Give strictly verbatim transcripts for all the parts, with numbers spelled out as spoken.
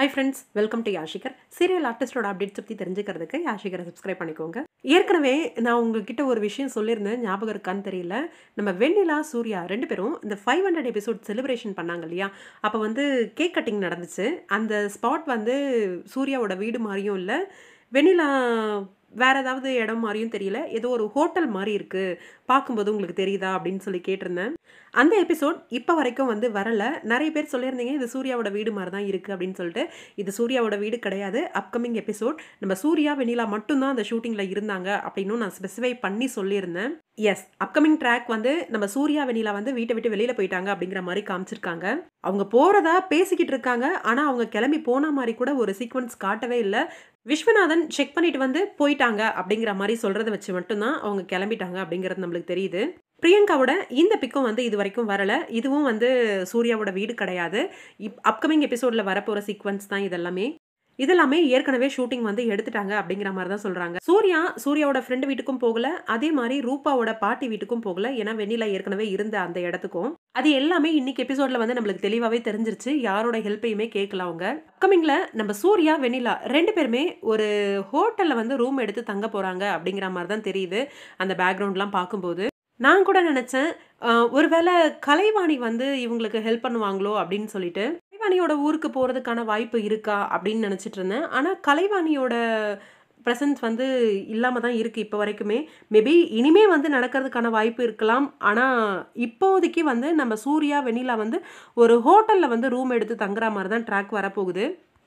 Hi friends, welcome to Yashikar. Serial ஆர்டிஸ்டோட updates பற்றி தெரிஞ்சுக்கிறதுக்கு யாஷிகரை சப்ஸ்கிரைப் பண்ணிக்கோங்க. ஏற்கனவே நான் உங்ககிட்ட ஒரு விஷயம் சொல்லியிருந்தேன், ஞாபகம் இருக்கான்னு தெரியல. நம்ம வெண்ணிலா, சூர்யா ரெண்டு பேரும் இந்த ஃபைவ் ஹண்ட்ரட் எபிசோட் செலிப்ரேஷன் பண்ணாங்க இல்லையா? அப்போ வந்து கேக் கட்டிங் நடந்துச்சு. அந்த ஸ்பாட் வந்து சூர்யாவோட வீடு மாதிரியும் இல்லை, வெண்ணிலா வேற ஏதாவது இடம் மாதிரியும் தெரியல. ஏதோ ஒரு ஹோட்டல் மாதிரி இருக்கு, பார்க்கும்போது உங்களுக்கு தெரியுதா அப்படின்னு சொல்லி கேட்டிருந்தேன். அந்த எபிசோட் இப்போ வரைக்கும் வந்து வரல. நிறைய பேர் சொல்லியிருந்தீங்க இது சூர்யாவோட வீடு மாதிரி தான் இருக்குது அப்படின்னு சொல்லிட்டு. இது சூர்யாவோட வீடு கிடையாது. அப்கமிங் எபிசோட் நம்ம சூர்யா, வெண்ணிலா மட்டும்தான் அந்த ஷூட்டிங்கில் இருந்தாங்க அப்படின்னு நான் ஸ்பெசிஃபை பண்ணி சொல்லியிருந்தேன். எஸ், அப்கமிங் ட்ராக் வந்து நம்ம சூர்யா, வெண்ணிலா வந்து வீட்டை விட்டு வெளியில் போயிட்டாங்க அப்படிங்கிற மாதிரி காமிச்சிருக்காங்க. அவங்க போகிறதா பேசிக்கிட்டு இருக்காங்க, ஆனால் அவங்க கிளம்பி போன மாதிரி கூட ஒரு சீக்வன்ஸ் காட்டவே இல்லை. விஸ்வநாதன் செக் பண்ணிட்டு வந்து போயிட்டாங்க அப்படிங்கிற மாதிரி சொல்கிறத வச்சு மட்டும்தான் அவங்க கிளம்பிட்டாங்க அப்படிங்கிறது நம்மளுக்கு தெரியுது. பிரியங்காவோட இந்த பிக்கும் வந்து இது வரைக்கும் வரல. இதுவும் வந்து சூர்யாவோட வீடு கிடையாது. இப் அப்கமிங் எபிசோடில் வரப்போகிற சீக்வன்ஸ் தான் இதெல்லாமே. இதெல்லாமே ஏற்கனவே ஷூட்டிங் வந்து எடுத்துட்டாங்க அப்படிங்கிற மாதிரி தான் சொல்கிறாங்க. சூர்யா சூர்யாவோட ஃப்ரெண்டு வீட்டுக்கும் போகல, அதே மாதிரி ரூபாவோட பாட்டி வீட்டுக்கும் போகல. ஏன்னா வெண்ணிலா ஏற்கனவே இருந்த அந்த இடத்துக்கும். அது எல்லாமே இன்னைக்கு எபிசோட்ல வந்து நம்மளுக்கு தெளிவாகவே தெரிஞ்சிருச்சு. யாரோட ஹெல்ப்பையுமே கேட்கல அவங்க. அப்கமிங்ல நம்ம சூர்யா, வெண்ணிலா ரெண்டு பேருமே ஒரு ஹோட்டலில் வந்து ரூம் எடுத்து தங்க போகிறாங்க அப்படிங்கிற மாதிரி தான் தெரியுது அந்த பேக்ரவுண்ட்லாம் பார்க்கும்போது. நான் கூட நினச்சேன், ஒருவேளை கலைவாணி வந்து இவங்களுக்கு ஹெல்ப் பண்ணுவாங்களோ அப்படின்னு சொல்லிட்டு. கலைவாணியோட ஊருக்கு போகிறதுக்கான வாய்ப்பு இருக்கா அப்படின்னு நினச்சிட்டு இருந்தேன். ஆனால் கலைவாணியோட ப்ரெசன்ஸ் வந்து இல்லாமல் தான் இருக்குது இப்போ வரைக்குமே. மேபி இனிமே வந்து நடக்கிறதுக்கான வாய்ப்பு இருக்கலாம். ஆனால் இப்போதைக்கு வந்து நம்ம சூர்யா, வெண்ணிலா வந்து ஒரு ஹோட்டலில் வந்து ரூம் எடுத்து தங்குற மாதிரி தான் ட்ராக் வரப்போகுது.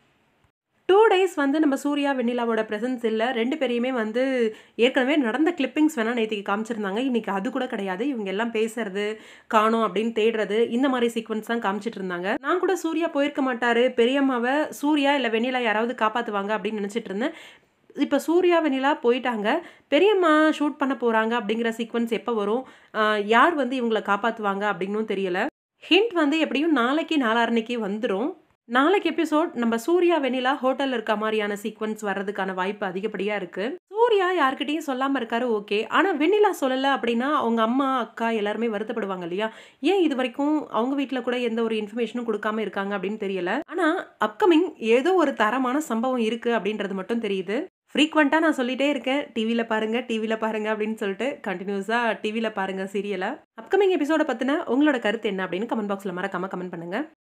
டூ டேஸ் வந்து நம்ம சூர்யா, வெண்ணிலாவோட ப்ரெசன்ஸ் இல்லை. ரெண்டு பேரையுமே வந்து ஏற்கனவே நடந்த கிளிப்பிங்ஸ் வேணால் நேற்றுக்கு காமிச்சிருந்தாங்க. இன்றைக்கி அது கூட கிடையாது. இவங்க எல்லாம் பேசுறது காணோம் அப்படின்னு தேடுறது, இந்த மாதிரி சீக்வன்ஸ் தான் காமிச்சிட்டு இருந்தாங்க. நான் கூட சூர்யா போயிருக்க மாட்டார், பெரியம்மாவை சூர்யா இல்லை வெண்ணிலா யாராவது காப்பாற்றுவாங்க அப்படின்னு நினச்சிட்டு இருந்தேன். இப்போ சூர்யா, வெண்ணிலா போயிட்டாங்க. பெரியம்மா ஷூட் பண்ண போகிறாங்க அப்படிங்கிற சீக்வன்ஸ் எப்போ வரும், யார் வந்து இவங்களை காப்பாற்றுவாங்க அப்படின்னும் தெரியல. ஹிண்ட் வந்து எப்படியும் நாளைக்கு நாளான்னைக்கு வந்துடும். நாளைக்கு எபிசோட் நம்ம சூர்யா, வெண்ணிலா ஹோட்டலில் இருக்க மாதிரியான சீக்வன்ஸ் வர்றதுக்கான வாய்ப்பு அதிகப்படியாக இருக்குது. சூர்யா யார்கிட்டையும் சொல்லாமல் இருக்காரு, ஓகே. ஆனால் வெண்ணிலா சொல்லலை அப்படின்னா அவங்க அம்மா, அக்கா எல்லாருமே வருத்தப்படுவாங்க இல்லையா? ஏன் இது வரைக்கும் அவங்க வீட்டில் கூட எந்த ஒரு இன்ஃபர்மேஷனும் கொடுக்காம இருக்காங்க அப்படின்னு தெரியல. ஆனால் அப்கமிங் ஏதோ ஒரு தரமான சம்பவம் இருக்குது அப்படின்றது மட்டும் தெரியுது. ஃப்ரீக்வெண்ட்டாக நான் சொல்லிகிட்டே இருக்கேன், டிவியில் பாருங்கள் டிவியில் பாருங்கள் அப்படின்னு சொல்லிட்டு. கண்டினியூஸாக டிவியில் பாருங்கள் சீரியலை. அப்கமிங் எபிசோடை பற்றின உங்களோட கருத்து என்ன அப்படின்னு கமெண்ட் பாக்ஸில் மறக்காமல் கமெண்ட் பண்ணுங்கள்.